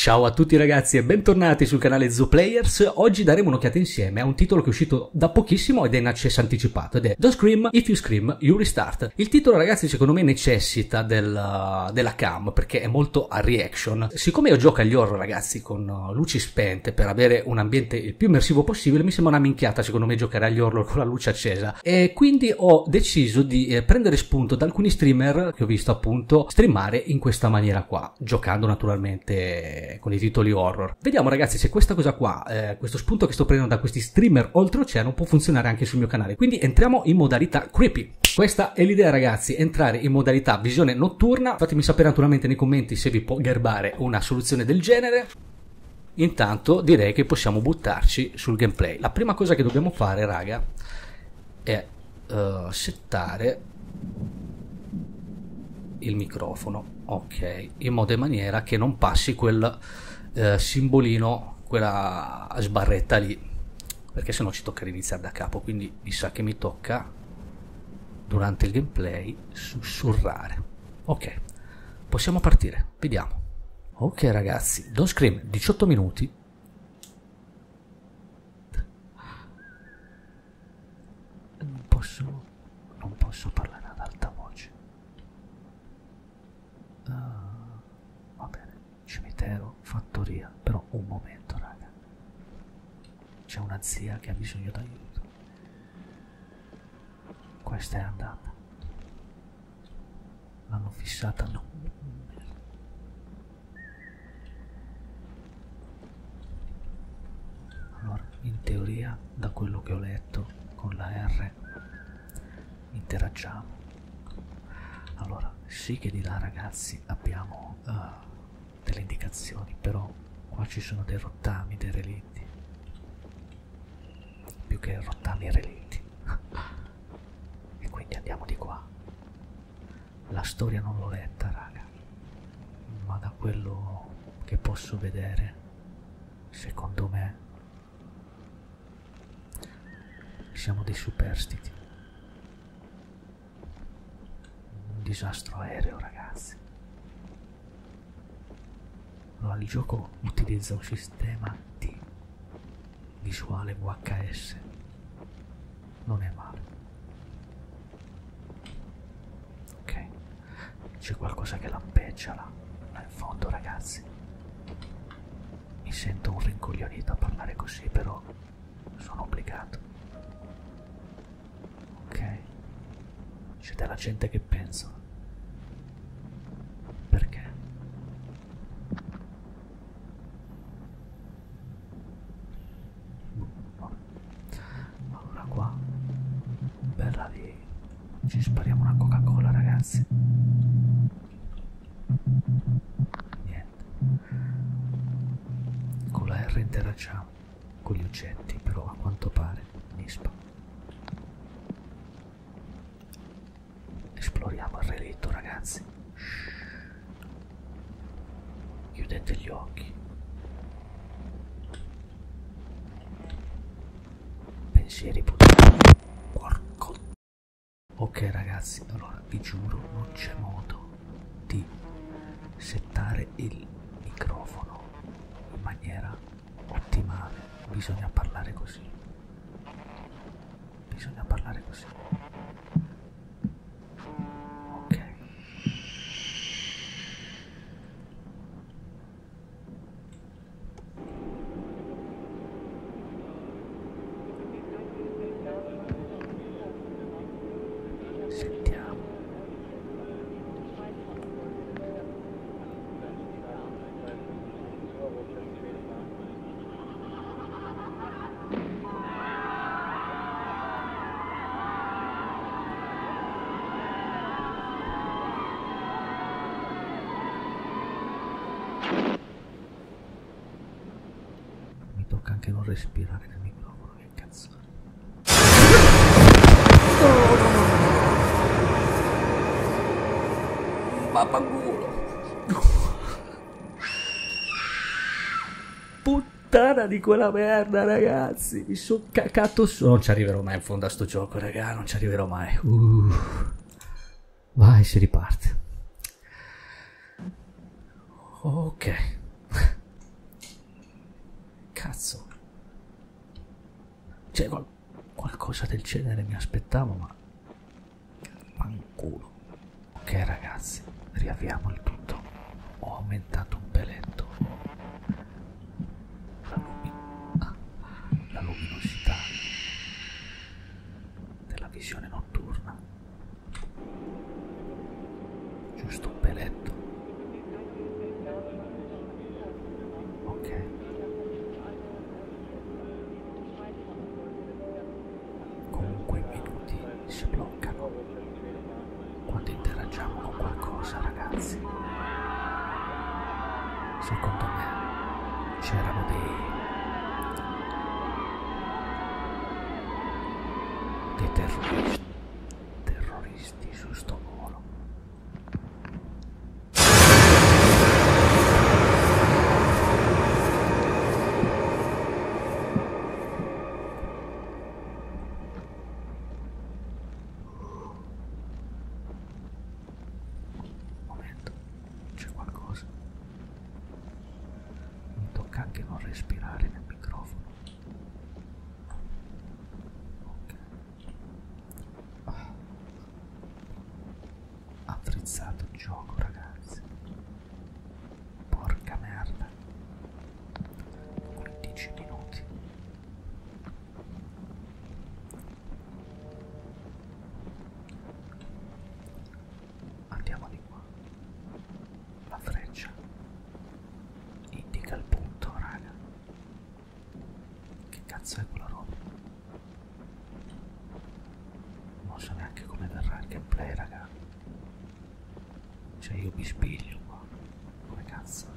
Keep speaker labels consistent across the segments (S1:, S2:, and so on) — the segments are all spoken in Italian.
S1: Ciao a tutti ragazzi e bentornati sul canale Zooplayers. Oggi daremo un'occhiata insieme a un titolo che è uscito da pochissimo ed è in accesso anticipato ed è Don't Scream, If You Scream, You Restart. Il titolo ragazzi secondo me necessita della cam perché è molto a reaction. Siccome io gioco agli horror ragazzi con luci spente per avere un ambiente il più immersivo possibile, mi sembra una minchiata secondo me giocare agli horror con la luce accesa e quindi ho deciso di prendere spunto da alcuni streamer che ho visto appunto streamare in questa maniera qua, giocando naturalmente con i titoli horror. Vediamo ragazzi se questa cosa qua, questo spunto che sto prendendo da questi streamer oltreoceano può funzionare anche sul mio canale. Quindi entriamo in modalità creepy. Questa è l'idea ragazzi, entrare in modalità visione notturna. Fatemi sapere naturalmente nei commenti se vi può garbare una soluzione del genere. Intanto direi che possiamo buttarci sul gameplay. La prima cosa che dobbiamo fare raga è settare il microfono, ok, in modo e maniera che non passi quel simbolino, quella sbarretta lì, perché sennò ci tocca iniziare da capo. Quindi mi sa che mi tocca durante il gameplay sussurrare. Ok, possiamo partire, vediamo. Ok ragazzi, Don't Scream 18 minuti. Non posso parlare ad alta voce. Va bene, cimitero, fattoria, però un momento raga, c'è una zia che ha bisogno d'aiuto. Questa è andata, l'hanno fissata, no. Allora, in teoria da quello che ho letto con la R interagiamo. Allora, sì che di là ragazzi abbiamo delle indicazioni, però qua ci sono dei rottami, dei relitti, più che rottami e relitti. E quindi andiamo di qua. La storia non l'ho letta raga, ma da quello che posso vedere, secondo me siamo dei superstiti. Disastro aereo ragazzi. Allora il gioco utilizza un sistema di visuale VHS, non è male. Ok, c'è qualcosa che lampeggia là in fondo ragazzi. Mi sento un rincoglionito a parlare così, però sono obbligato. Ok, c'è della gente che pensa. Perché? Allora qua, bella lì, ci spariamo una Coca-Cola ragazzi. Niente. Con la R interagiamo con gli oggetti, però a quanto pare nispa. Esploriamo il relitto ragazzi. Chiudete gli occhi. Pensieri potenti. Porco. Ok ragazzi, allora vi giuro non c'è modo di settare il microfono in maniera ottimale. Bisogna parlare così. Bisogna parlare così. Sentiamo. Mi tocca anche non respirare nel microfono, che cazzo. Vaffanculo. Puttana di quella merda ragazzi, mi sono cacato su. Non ci arriverò mai in fondo a sto gioco raga, non ci arriverò mai. Vai, si riparte. Ok. cazzo. Cioè, qualcosa del genere mi aspettavo, ma... fanculo. Ok ragazzi, riavviamo il tutto. Ho aumentato un peletto la luminosità della visione notturna. Giusto un peletto. Ok. Comunque i minuti si bloccano quando interagiamo con qualcosa, ragazzi. Secondo me c'erano dei terroristi su sto volo. Momento, c'è qualcosa. Mi tocca anche non respirare nel microfono. Attrizzato il gioco, ragazzi. Porca merda. 15 minuti. Andiamo di qua. La freccia indica il punto, raga. Che cazzo è quella roba? Non so neanche come verrà il gameplay, raga. Cioè io mi spiglio qua. Come cazzo?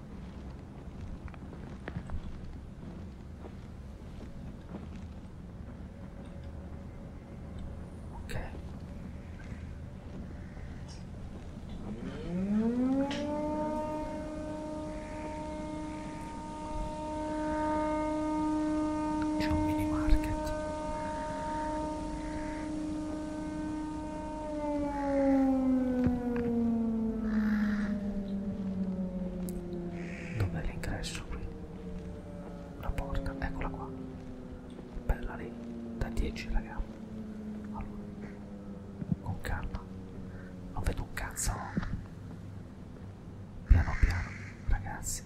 S1: Ok. C'è un mini market. Dov'è l'ingresso qui? Una porta, eccola qua. Bella lì, da 10 raga. Allora, con calma. Non vedo un cazzo. Piano piano, ragazzi.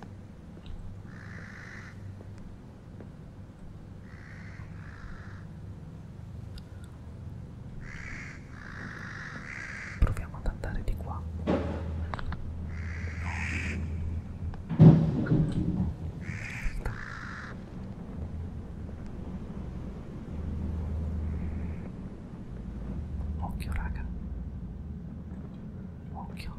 S1: Proviamo ad andare di qua. Occhio raga. Occhio.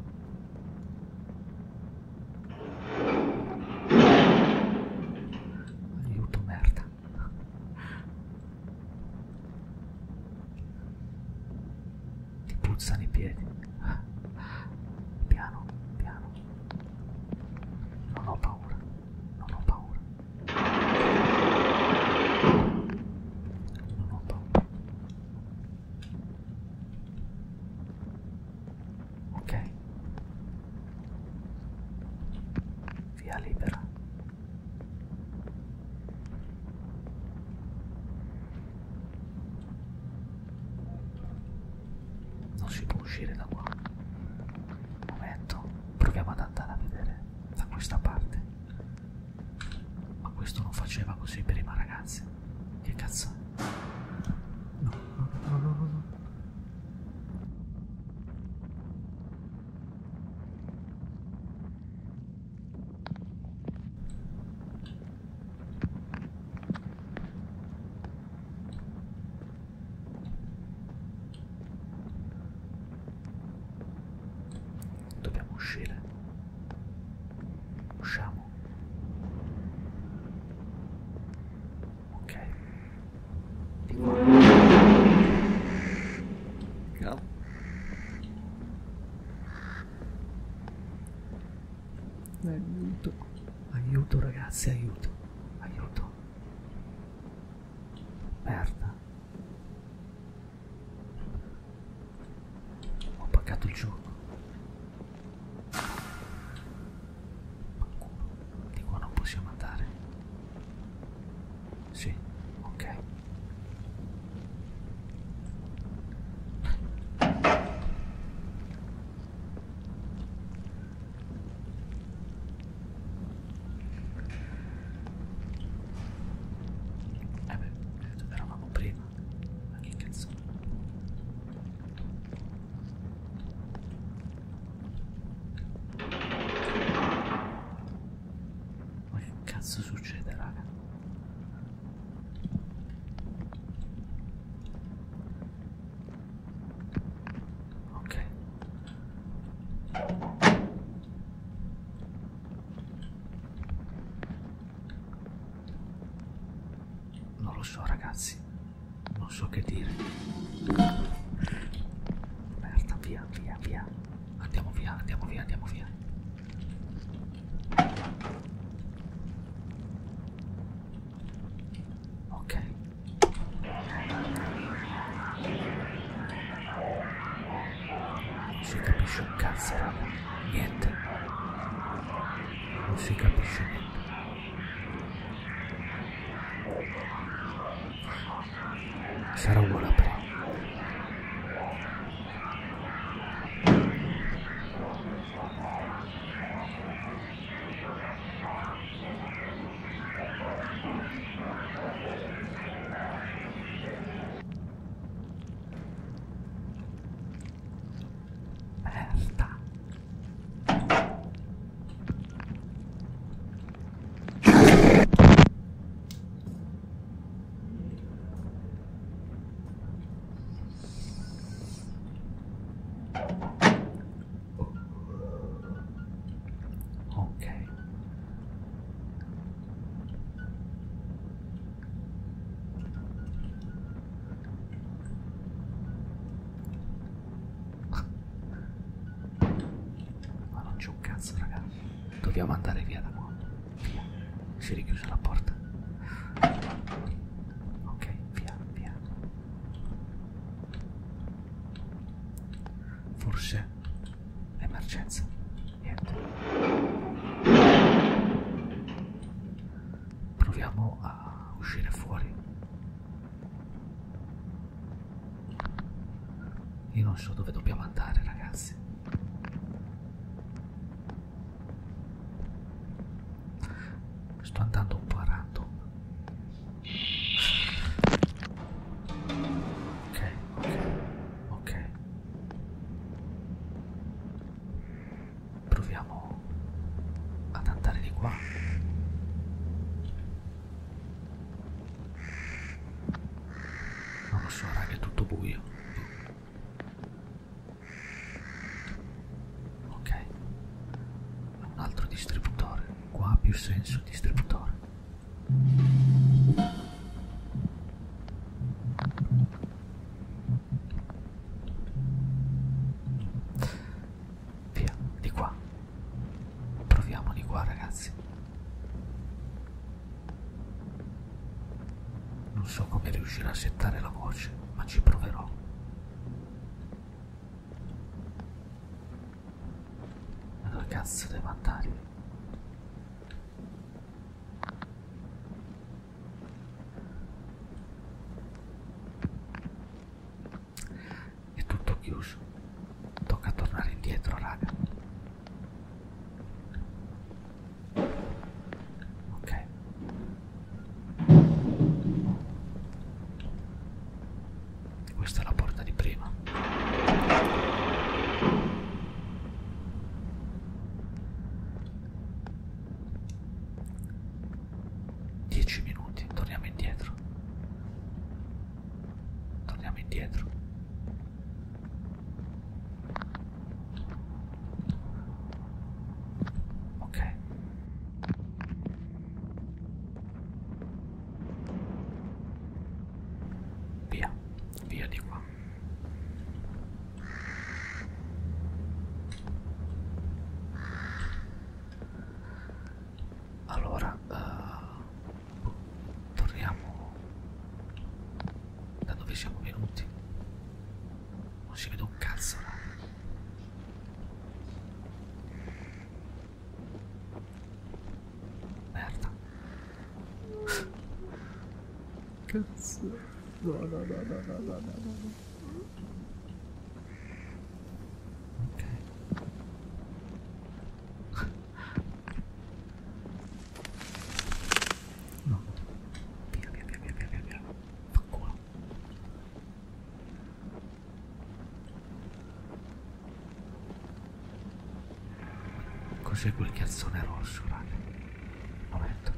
S1: Aiuto, merda. Ti puzzano i piedi. Piano, piano. Non ho paura. Non ho paura. Non ho paura. Ok. Via libera. Non si può uscire da qua. Momento, proviamo ad andare a vedere da questa parte. Ma questo non faceva così prima, ragazzi. Che cazzo è? No, no, no, no, no, no. Dobbiamo uscire. Usciamo. Ok. Di qua. No. Aiuto. Aiuto ragazzi, aiuto. Aiuto. Merda. Ho pagato il gioco. Di qua non possiamo andare. Sì, ok. Beh, dove eravamo prima? Ma che cazzo? Ma che cazzo succede, raga? Ok. Non lo so, ragazzi. Non so che dire. Merda, via, via, via. Andiamo via, andiamo via, andiamo via. Ok. Non si capisce un cazzo, raga. Niente. Non si capisce niente. Sarà uguale a prima. Merda. Ok. Ma non c'è un cazzo, raga. Dobbiamo andare via da qua. Via. Si è richiusa la porta. Ok, via, via. Forse emergenza. Niente. Proviamo a uscire fuori. Io non so dove dobbiamo andare, ragazzi. Sto andando un po' a random. Ok, ok, ok. Proviamo ad andare di qua. Non lo so, raga, è tutto buio. Ok. Un altro distributore. Qua ha più senso il distributore. Via, di qua. Proviamo di qua, ragazzi. Non so come riuscirò a settare la voce, ma ci proverò. Ma dove cazzo devo andare? È tutto chiuso. Tocca tornare indietro, raga. Ok. Questa è la porta di prima. Dieci minuti, torniamo indietro. Torniamo indietro. Ok. Via, via di qua. Allora, torniamo da dove siamo venuti. Non si vede un cazzo, raga. Merda. cazzo. No, no, no, no, no, no, no. Ok. No. Via, via, via, via, via, via. Fa culo. Cos'è quel calzone rosso, raga? Momento.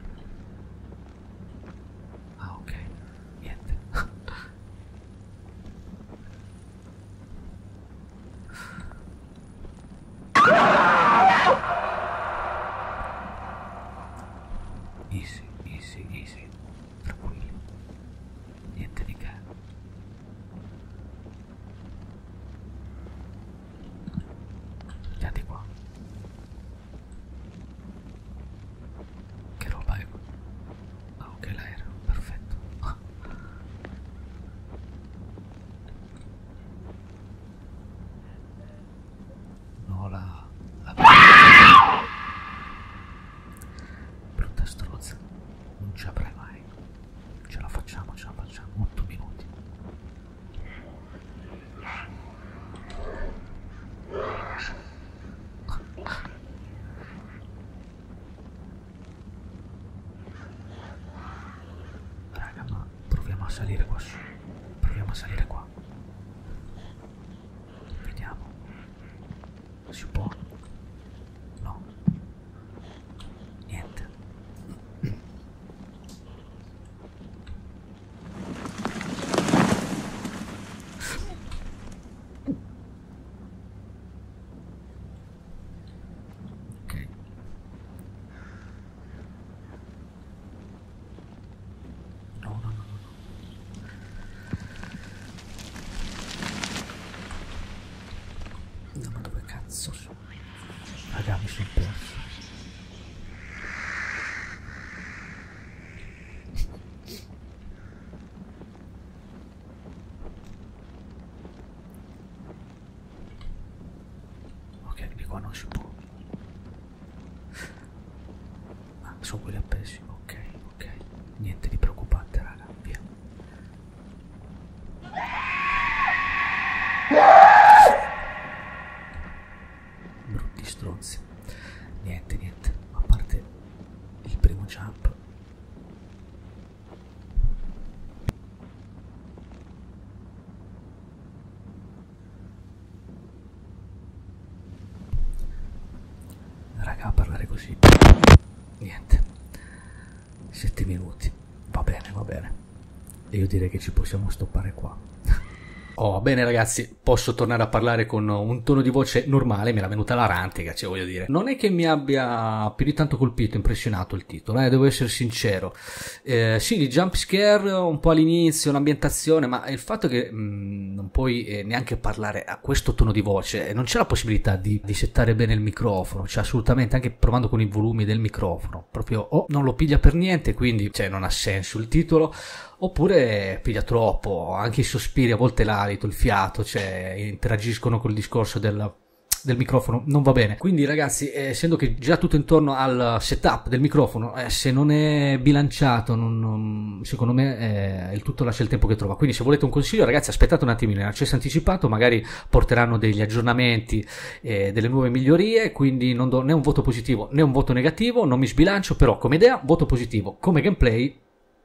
S1: Ah, ok. Niente. Easy, easy, easy. Tranquilli. Niente di che. Andiamo qua. Che roba è? Ah, ok, l'aereo, perfetto. No, la brutta strozza. Non ci avrai mai. Ce la facciamo, 8 minuti. Raga, ma proviamo a salire qua su. Proviamo a salire qua. Vediamo. Si può? No. Niente. Ok. No, no, no, no. No, ma dove cazzo sono? Raga, mi sono perso. Ok, di qua non si può. Ah, sono quelli appesi. Ok, ok. Niente di preoccupante, raga. Via. Brutti stronzi. Niente, niente. A parte il primo jump. Raga, a parlare così. Niente. 7 minuti. Va bene, va bene. E io direi che ci possiamo stoppare qua. Oh, bene ragazzi, posso tornare a parlare con un tono di voce normale, mi era venuta la rantica, cioè voglio dire. Non è che mi abbia più di tanto colpito, impressionato il titolo, devo essere sincero. Sì, di jump scare un po' all'inizio, un'ambientazione, ma il fatto che non puoi neanche parlare a questo tono di voce, non c'è la possibilità di settare bene il microfono, cioè assolutamente, anche provando con i volumi del microfono, proprio non lo piglia per niente, quindi cioè, non ha senso il titolo. Oppure piglia troppo, anche i sospiri, a volte l'alito, il fiato, cioè interagiscono col discorso del microfono, non va bene. Quindi ragazzi, essendo che già tutto intorno al setup del microfono, se non è bilanciato, secondo me il tutto lascia il tempo che trova. Quindi se volete un consiglio ragazzi, aspettate un attimino, in accesso anticipato, magari porteranno degli aggiornamenti, delle nuove migliorie, quindi non do né un voto positivo né un voto negativo, non mi sbilancio, però come idea voto positivo, come gameplay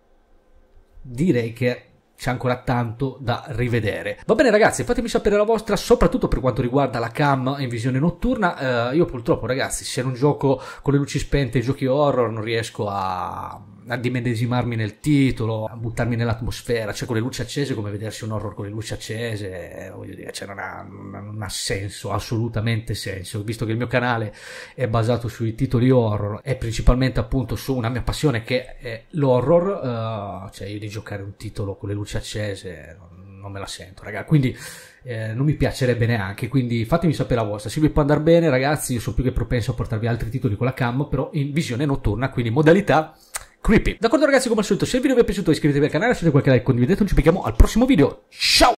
S1: direi che c'è ancora tanto da rivedere. Va bene ragazzi, fatemi sapere la vostra, soprattutto per quanto riguarda la cam in visione notturna. Io purtroppo ragazzi, se non gioco con le luci spente i giochi horror, non riesco a dimedesimarmi nel titolo, a buttarmi nell'atmosfera, cioè con le luci accese, come vedersi un horror con le luci accese, voglio dire, cioè non ha senso, assolutamente senso, visto che il mio canale è basato sui titoli horror e principalmente appunto su una mia passione che è l'horror, cioè io di giocare un titolo con le luci accese non me la sento, raga, quindi non mi piacerebbe neanche, quindi fatemi sapere la vostra. Se vi può andare bene ragazzi, io sono più che propenso a portarvi altri titoli con la cam, però in visione notturna, quindi modalità creepy. D'accordo ragazzi, come al solito, se il video vi è piaciuto iscrivetevi al canale, lasciate qualche like, condividete, ci becchiamo al prossimo video. Ciao!